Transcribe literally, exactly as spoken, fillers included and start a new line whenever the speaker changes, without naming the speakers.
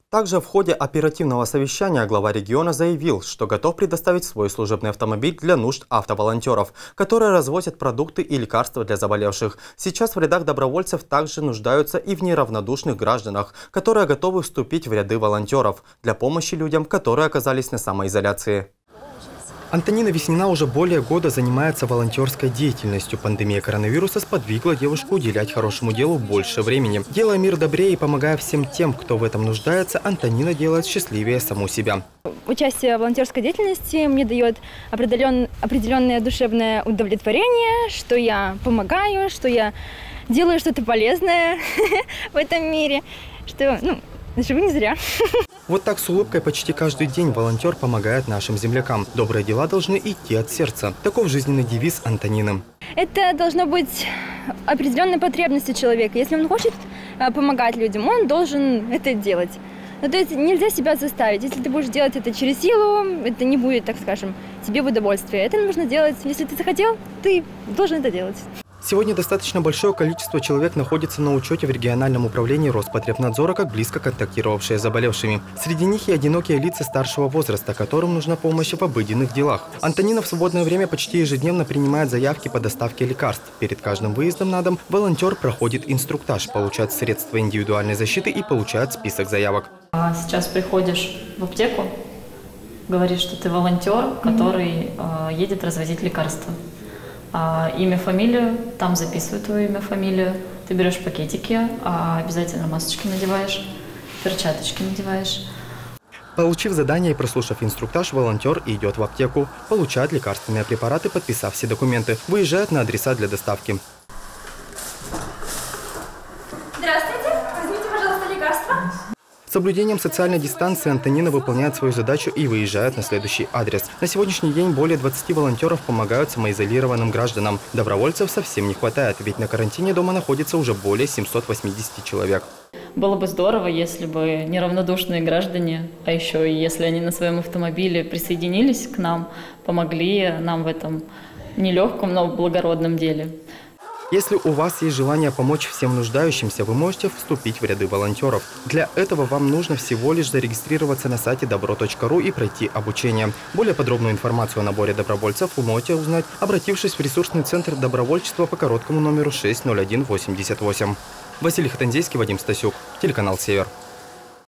Также в ходе оперативного совещания глава региона заявил, что готов предоставить свой служебный автомобиль для нужд автоволонтеров, которые развозят продукты и лекарства для заболевших. Сейчас в рядах добровольцев также нуждаются и в неравнодушных гражданах, которые готовы вступить в ряды волонтеров для помощи людям, которые оказались на самоизоляции. Антонина Веснина уже более года занимается волонтерской деятельностью. Пандемия коронавируса сподвигла девушку уделять хорошему делу больше времени. Делая мир добрее и помогая всем тем, кто в этом нуждается, Антонина делает счастливее саму себя.
Участие в волонтерской деятельности мне дает определен, определенное душевное удовлетворение, что я помогаю, что я делаю что-то полезное в этом мире, что ну, живу не зря.
Вот так с улыбкой почти каждый день волонтер помогает нашим землякам. Добрые дела должны идти от сердца. Таков жизненный девиз Антонины.
Это должно быть определенной потребностью человека. Если он хочет помогать людям, он должен это делать. Ну, то есть нельзя себя заставить. Если ты будешь делать это через силу, это не будет, так скажем, тебе в удовольствие. Это нужно делать. Если ты захотел, ты должен это делать.
Сегодня достаточно большое количество человек находится на учете в региональном управлении Роспотребнадзора, как близко контактировавшие с заболевшими. Среди них и одинокие лица старшего возраста, которым нужна помощь в обыденных делах. Антонина в свободное время почти ежедневно принимает заявки по доставке лекарств. Перед каждым выездом на дом волонтер проходит инструктаж, получает средства индивидуальной защиты и получает список заявок.
Сейчас приходишь в аптеку, говоришь, что ты волонтер, который э, едет развозить лекарства. А, имя, фамилию, там записывают твое имя, фамилию. Ты берешь пакетики, а обязательно масочки надеваешь, перчаточки надеваешь.
Получив задание и прослушав инструктаж, волонтер идет в аптеку, получает лекарственные препараты, подписав все документы, выезжает на адреса для доставки.
Здравствуйте, возьмите, пожалуйста, лекарства.
С соблюдением социальной дистанции Антонина выполняет свою задачу и выезжает на следующий адрес. На сегодняшний день более двадцати волонтеров помогают самоизолированным гражданам. Добровольцев совсем не хватает, ведь на карантине дома находится уже более семисот восьмидесяти человек.
Было бы здорово, если бы неравнодушные граждане, а еще и если они на своем автомобиле присоединились к нам, помогли нам в этом нелегком, но благородном деле.
Если у вас есть желание помочь всем нуждающимся, вы можете вступить в ряды волонтеров. Для этого вам нужно всего лишь зарегистрироваться на сайте добро точка ру и пройти обучение. Более подробную информацию о наборе добровольцев вы можете узнать, обратившись в ресурсный центр добровольчества по короткому номеру шесть ноль один восемьдесят восемь. Василий Хатанзейский, Вадим Стасюк, телеканал «Север».